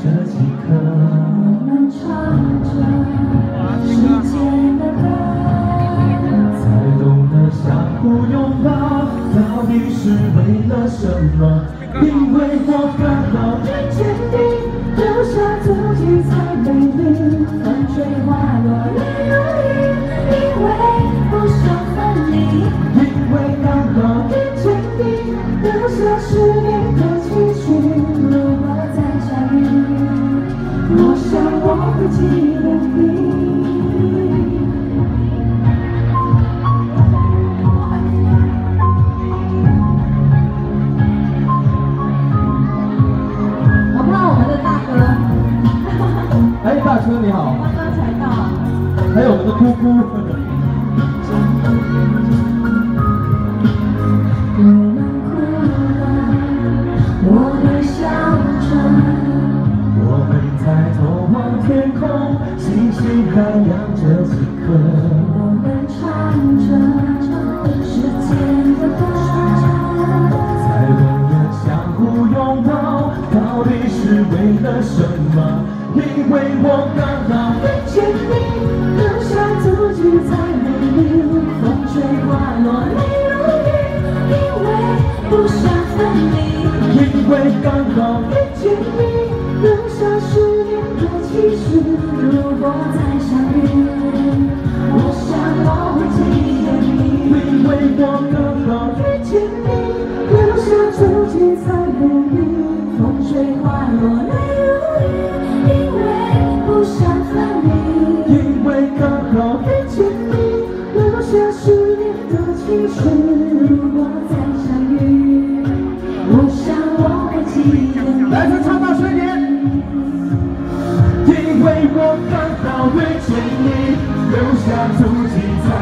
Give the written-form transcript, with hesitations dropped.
这几刻， 我们唱着时间的歌， 才懂得相互拥抱，到底是为了什么？因为我刚好遇见你， 留下足迹才美丽，风吹花落泪如雨，因为不想分离， 因为刚好遇见你， 留下10年的期许。如果再相遇，我想我会记得你。我怕我们的大哥。 哎，大哥你好， 刚刚才到。 还有我们的姑姑。 我们笑着， 我们在头望天空，星星海洋这几刻， 我们唱着时间的歌， 才懂得相互拥抱，到底是为了什么？因为我刚好遇见你， 留下足迹才美丽，风吹花落泪如雨，因为不想分离， 因为刚好遇见你， 留下10年的期许。如果再相遇，我想我会记得你， 因为我刚好遇见你， 留下足迹才美丽，风吹花落泪如雨，因为不想分离， 因为刚好遇见你， 留下10年的期许。如果再相遇，我想我会记得你。 来，再唱大声一点。因为我刚好遇见你，留下足迹在